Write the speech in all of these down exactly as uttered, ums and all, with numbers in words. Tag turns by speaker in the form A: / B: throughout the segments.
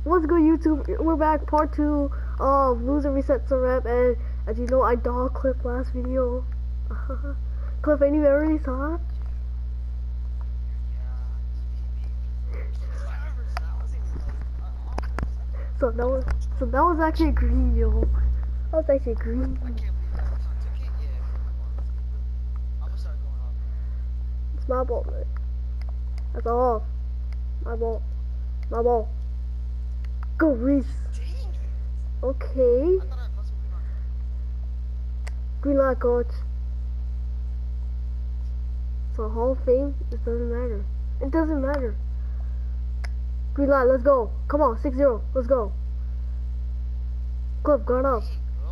A: What's good, YouTube? We're back, part two of Loser Resets a Rep, and as you know, I dog clipped last video. Cliff, any memories, huh? So that was, so that was actually green, yo. That was actually green. It's my ball, man. That's all. My ball. My ball. Go, Reese. Okay. Green light, coach. So Hall of Fame, it doesn't matter. It doesn't matter. Green light, let's go. Come on, six zero. Let's go. Cliff, guard up.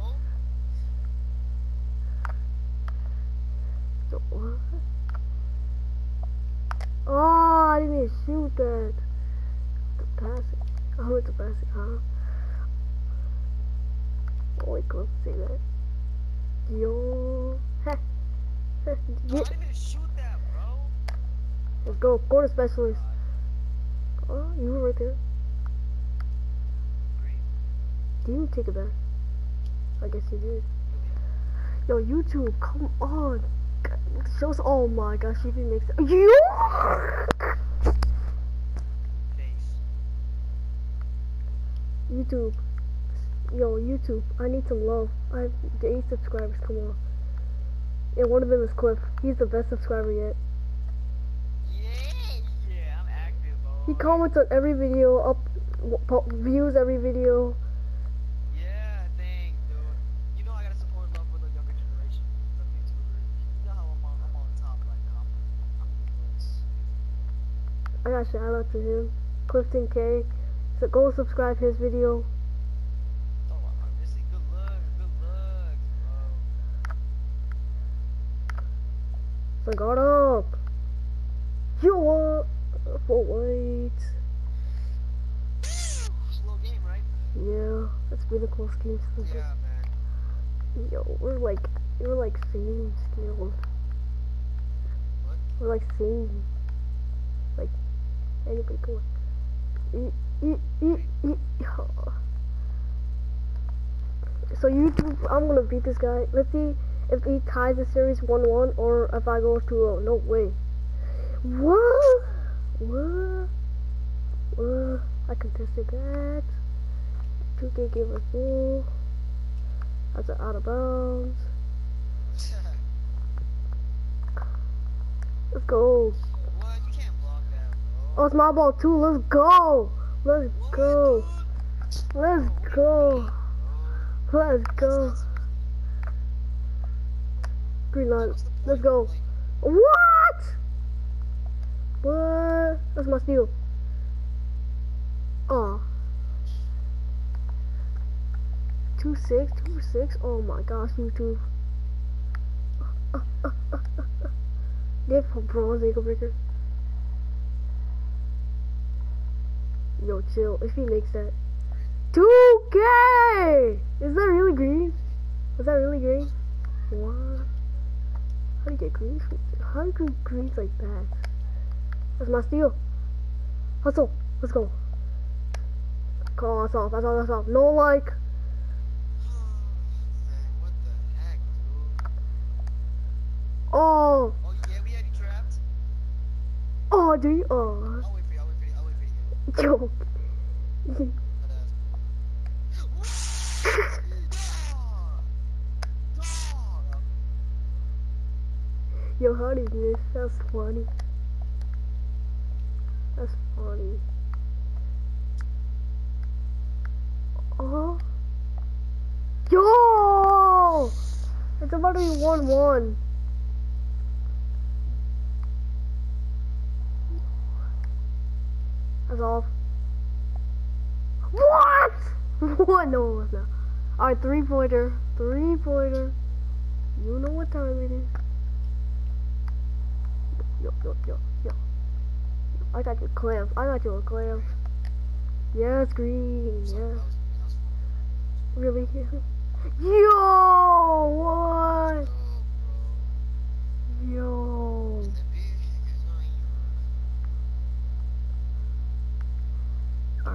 A: So, what? Oh, I didn't even shoot that. To pass it. Oh, it's a pass it, huh? Oh, wait, Cliff, say that. Yo. Heh.
B: No, I didn't even shoot that, bro.
A: Let's go. Corner specialist. Oh, you were right there. Did you take it back? I guess you did. Yo, YouTube, come on. Show us. Oh my gosh, you even makes it. You. YouTube. Yo, YouTube, I need some love. I have eight subscribers, come on. And one of them is Cliff. He's the best subscriber yet.
B: Yeah, yeah, I'm active, bro.
A: He comments on every video, up views every video.
B: Yeah, thanks, dude. You know I gotta support love for the younger generation of YouTubers. You know how I'm on, I'm on top right now. I'm, I'm the
A: I got shout out to him. Clifton K. So go subscribe his video.
B: Oh, I'm missing good looks, good looks, bro.
A: So got up. Yo, what? Full weight.
B: Slow game, right?
A: Yeah, that's been a close game. So
B: Yeah, man.
A: yo, we're like, we're like same skilled.
B: What?
A: We're like same. Like anybody go. Eat, eat, eat, eat. So YouTube, I'm gonna beat this guy. Let's see if he ties the series one one or if I go two oh. No way. What? What? What? I contested that. two K gave us full. That's an out of bounds. Let's go.
B: What? You can't block that, bro.
A: Oh, it's my ball too. Let's go. Let's
B: What,
A: go.
B: dude?
A: Let's go. Let's go. Green light. Let's go. What? What? That's my steal. Oh. Two six, two six. Oh my gosh, YouTube. Give a bronze ankle breaker. Yo, chill. If he makes that. two K! Is that really green? Is that really green? What? How do you get green? How do you get greens like that? That's my steal. Hustle. Let's go. Call us off. That's all. That's all. No like.
B: Man, what the heck, dude?
A: Oh.
B: Oh, yeah, we had you trapped.
A: Oh, do you? Oh.
B: I'll wait for you, I'll wait for you, I'll wait for you.
A: Yo. Yo, how did this? That's funny. That's funny. Oh. Yo! It's about to be one one. That's off. What? What? No, it's not. Alright, three pointer. Three pointer. You know what time it is. Yo, yo, yo, yo. I got you, clamp. I got you a clamp. Yes, green. Yes. Really? Yo! What? Yo.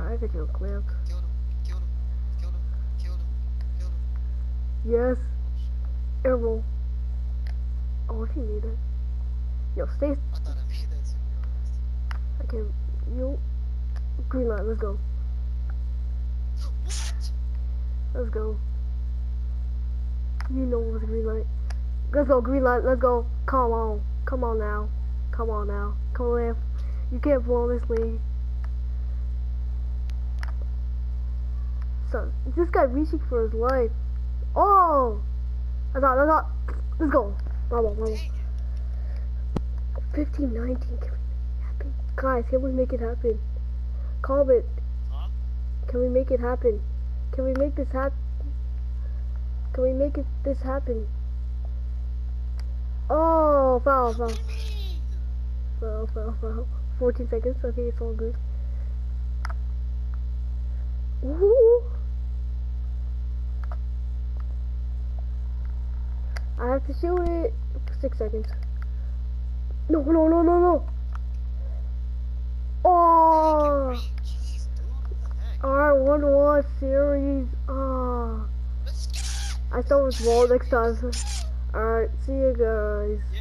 A: I got you a clamp.
B: Killed him. Killed him. Killed him. Killed him. Killed him.
A: Yes. Airball. Oh, if you need it. Yo, stay.
B: I thought I made that to be honest.
A: I can. You. Green light, let's go.
B: What?
A: Let's go. You know what's green light. Let's go, green light, let's go. Come on. Come on now. Come on now. Come on. You can't blow this lead. So, this guy reaching for his life. Oh! I thought, I thought. Let's go. Bravo, bravo.
B: Dang it.
A: fifteen nineteen. Can we make it happen? Guys, can we make it happen? Call it.
B: Huh?
A: Can we make it happen? Can we make this happen? Can we make it this happen? Oh, foul, foul. Foul, foul, foul. fourteen seconds. Okay, it's all good. Ooh. I have to shoot it. Six seconds. No, no, no, no, no. Oh.
B: Jeez, dude. What the heck?
A: Alright, one one series. Ah.
B: Let's go.
A: I start with ball next time. Alright, see you guys.
B: Yeah.